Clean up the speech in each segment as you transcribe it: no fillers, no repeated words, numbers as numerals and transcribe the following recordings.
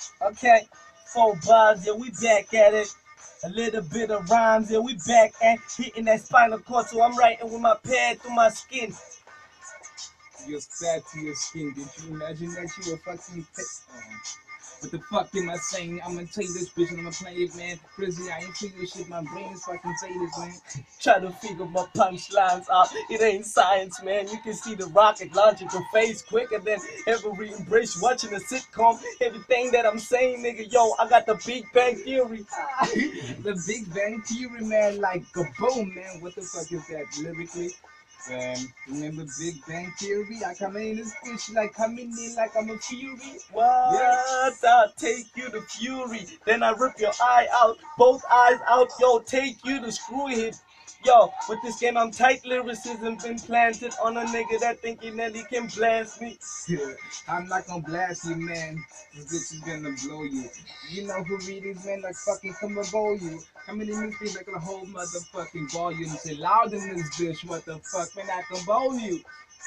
Okay, 4 bars, yeah, we back at it. A little bit of rhymes, yeah, we back at hitting that spinal cord, so I'm writing with my pad through my skin. You're bad to your skin. Did you imagine that you were fucking what the fuck am I saying? I'ma tell you this bitch and I'ma play it, man. Crazy, I ain't figure shit. My brain is fucking say this, man. Try to figure my punchlines out. It ain't science, man. You can see the rocket launching your face quicker than every embrace watching a sitcom. Everything that I'm saying, nigga, yo, I got the Big Bang Theory. The Big Bang Theory, man, like a boom, man. What the fuck is that lyrically? Remember Big Bang Theory? I come in this bitch like coming in like I'm a fury. What? Yeah. I'll take you to fury. Then I rip your eye out, both eyes out, yo, take you to screw him. Yo, with this game, I'm tight lyricism implanted on a nigga that thinking that he can blast me. Yeah, I'm not gonna blast you, man. This bitch is gonna blow you. You know who read these men like fucking come and bowl you. Coming in this bitch like a whole motherfucking volume. Say loud in this bitch, what the fuck, man, I can bowl you.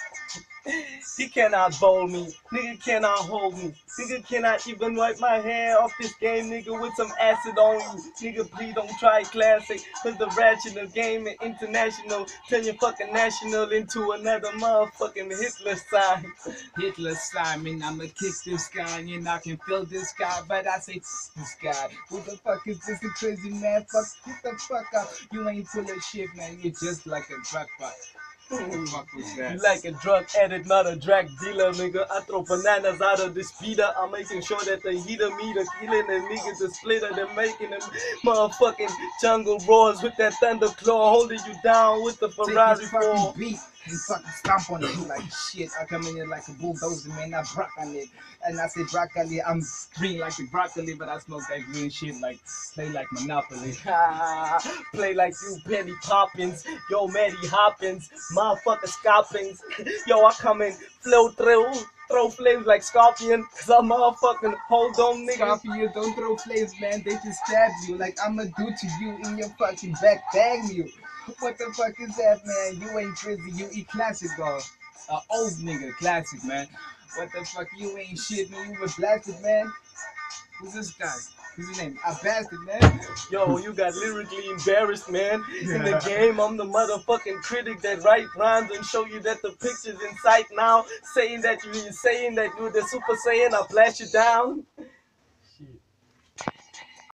He cannot bowl me, nigga cannot hold me, nigga cannot even wipe my hair off this game, nigga, with some acid on you. Nigga, please don't try classic, cause the rational game and international turn your fucking national into another motherfucking Hitler sign. Hitler Simon, I'ma kick this guy and I can feel this guy, but I say this guy. Who the fuck is this a crazy man? Fuck, get the fuck up. You ain't full of shit, man. You're just like a drug fuck. What the fuck was that? You like a drug addict, not a drug dealer, nigga. I throw bananas out of the speeder. I'm making sure that the heater meter killing the niggas, the splitter, they're making them motherfucking jungle roars with that thunder claw, holding you down with the Ferrari Take this fucking 4. beat and fucking stomp on it like shit. I come in here like a bulldozer, man. I brock on it. And I say broccoli, I'm green like the broccoli, but I smoke that green shit like play like Monopoly. Play like you, Penny Poppins. Yo, Maddie Hoppins. Motherfucker Scoppins. Yo, I come in, flow throw flames like Scorpion. Cause I'm motherfucking hold on, nigga. Scorpions don't throw flames, man. They just stab you like I'ma do to you in your fucking back, bang you. What the fuck is that, man? You ain't crazy. You eat classic, bro. Old nigga, classic, man. What the fuck? You ain't shit, man. You was blasted, man. Who's this guy? Who's his name? I bastard, man. Yo, you got lyrically embarrassed, man. In the game, I'm the motherfucking critic that write rhymes and show you that the picture's in sight now. Saying that you're the Super Saiyan, I blast you down.